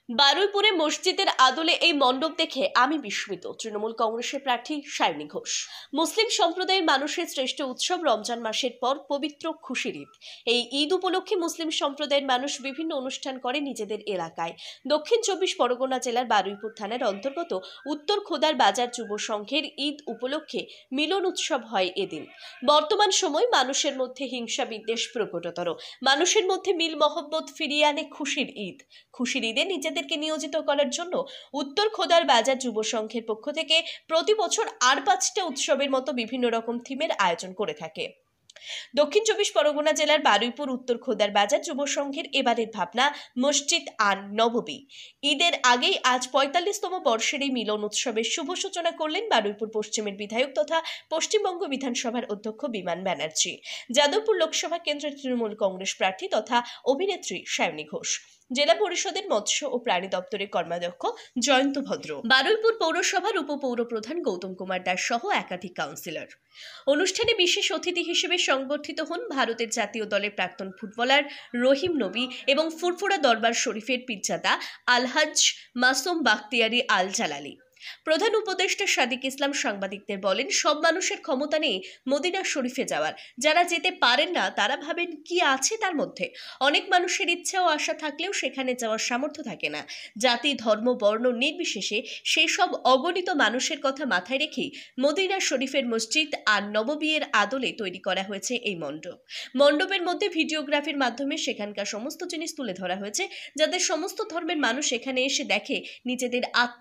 বারুইপুরে মসজিদের আদলে এই মণ্ডপ দেখে আমি বিস্মিত। তৃণমূল কংগ্রেসের প্রার্থী সায়নী ঘোষ। মুসলিম সম্প্রদায়ের মানুষের শ্রেষ্ঠ উৎসব রমজান মাসের পর পবিত্র খুশির ঈদ। এই ঈদ উপলক্ষে মুসলিম সম্প্রদায়ের মানুষ বিভিন্ন অনুষ্ঠান করে নিজেদের এলাকায়। দক্ষিণ 24 পরগনা জেলার বারুইপুর থানার অন্তর্গত উত্তর খোদার বাজার যুব সংঘের ঈদ উপলক্ষে মিলন উৎসব হয় এদিন। বর্তমান সময় মানুষের মধ্যে হিংসা বিদ্বেষ প্রকটতর। মানুষের মধ্যে মিল মহব্বত ফিরিয়ে আনে খুশির ঈদ। খুশির ঈদে নিজেদেরকে নিয়োজিত করার জন্য উত্তর খোদার বাজার যুব সংঘের পক্ষ থেকে প্রতি বছর আর 5টা উৎসবের মতো বিভিন্ন রকম থিমের আয়োজন করে থাকে। দক্ষিণ 24 পরগনা জেলার বারুইপুর উত্তর খোদার বাজার যুব সংঘের এবারের ভাবনা মসজিদ আন নববী। ঈদের আগেই আজ 45তম বর্ষের এই মিলন উৎসবের শুভ সূচনা করলেন বারুইপুর পশ্চিমের বিধায়ক তথা পশ্চিমবঙ্গ বিধানসভার অধ্যক্ষ বিমান ব্যানার্জি, যাদবপুর লোকসভা কেন্দ্রের তৃণমূল কংগ্রেস প্রার্থী তথা অভিনেত্রী সায়নী ঘোষ, জেলা পরিষদের মৎস্য ও প্রাণী দপ্তরের কর্মাধ্যক্ষ জয়ন্ত ভদ্র, বারুইপুর পৌরসভার উপপৌর প্রধান গৌতম কুমার দাস সহ একাধিক কাউন্সিলর। অনুষ্ঠানে বিশেষ অতিথি হিসেবে সংবর্ধিত হন ভারতের জাতীয় দলের প্রাক্তন ফুটবলার রহিম নবী এবং ফুরফুরা দরবার শরীফের পীরজাদা আলহাজ মাসুম বাখতিয়ারি আল জালালি। প্রধান উপদেষ্টা সাদিক ইসলাম সাংবাদিকদের বলেন, সব মানুষের ক্ষমতা নেই মদিনা শরীফে যাওয়ার। যারা যেতে পারেন না তারা ভাবেন কি আছে তার মধ্যে। অনেক মানুষের ইচ্ছা ও আশা থাকলেও সেখানে যাওয়ার সামর্থ্য থাকে না। জাতি, ধর্ম, বর্ণ নির্বিশেষে সেই সব অগণিত মানুষের কথা মাথায় রেখেই মদিনা শরীফের মসজিদ আর নববীর আদলে তৈরি করা হয়েছে এই মণ্ডপ। মণ্ডপের মধ্যে ভিডিওগ্রাফির মাধ্যমে সেখানকার সমস্ত জিনিস তুলে ধরা হয়েছে, যাদের সমস্ত ধর্মের মানুষ এখানে এসে দেখে নিজেদের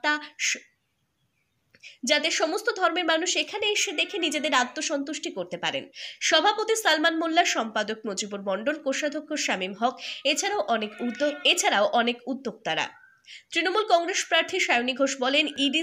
আত্মসন্তুষ্টি করতে পারেন। সভাপতি সালমান মোল্লা, সম্পাদক মজিবুর মণ্ডল, কোষাধ্যক্ষ শামীম হক এছাড়াও অনেক উদ্যোক্তারা। তৃণমূল কংগ্রেস প্রার্থী সায়নী ঘোষ বলেন, ইডি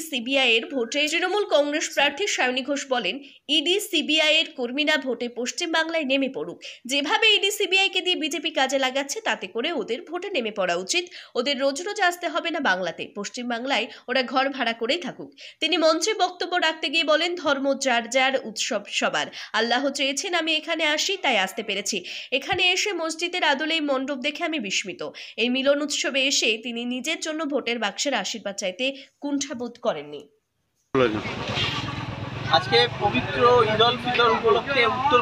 সিবিআই এর কর্মীরা ভোটে পশ্চিমবাংলায় নেমে পড়ুক। যেভাবে ইডি সিবিআই কে দিয়ে বিজেপি কাজে লাগাচ্ছে তাতে করে ওদের ভোটে নেমে পড়া উচিত। ওদের রোজ রোজ আসতে হবে না বাংলাতে, পশ্চিমবাংলায় ওরা ঘর ভাড়া করেই থাকুক। তিনি মঞ্চে বক্তব্য রাখতে গিয়ে বলেন, ধর্ম যার যার, উৎসব সবার। আল্লাহ চেয়েছেন আমি এখানে আসি, তাই আসতে পেরেছি। এখানে এসে মসজিদের আদলে এই মণ্ডপ দেখে আমি বিস্মিত। এই মিলন উৎসবে এসে তিনি নিজের জন্য ভোটের বাক্সের আশীর্বাদ চাইতে কুণ্ঠাবোধ করেননি। আজকে পবিত্র ঈদ উল ফিতর উপলক্ষে উত্তর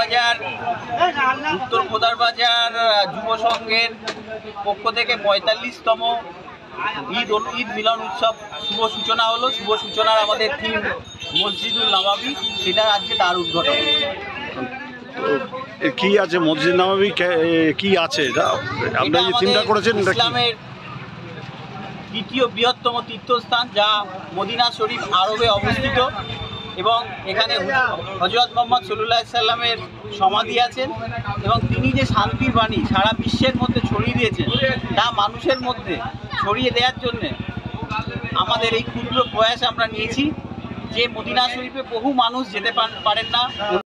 খোদার বাজার যুব সংঘের পক্ষ থেকে 45তম ঈদ মিলন উৎসব শুভ সূচনা হলো। শুভ সূচনার আমাদের থিম মসজিদুল নববী, সেটা আজকে তার উদ্ঘাটন। কি আছে মসজিদ নববী, কি আছে আপনারা যে থিমটা করেছেন? ইসলামের দ্বিতীয় বৃহত্তম তীর্থস্থান, যা মদিনা শরীফ আরবে অবস্থিত, এবং এখানে হযরত মুহাম্মদ সাল্লাল্লাহু আলাইহি সাল্লামের সমাধি আছেন, এবং তিনি যে শান্তির বাণী সারা বিশ্বের মধ্যে ছড়িয়ে দিয়েছেন, তা মানুষের মধ্যে ছড়িয়ে দেওয়ার জন্যে আমাদের এই ক্ষুদ্র প্রয়াস আমরা নিয়েছি। যে মদিনা শরীফে বহু মানুষ যেতে পারেন না।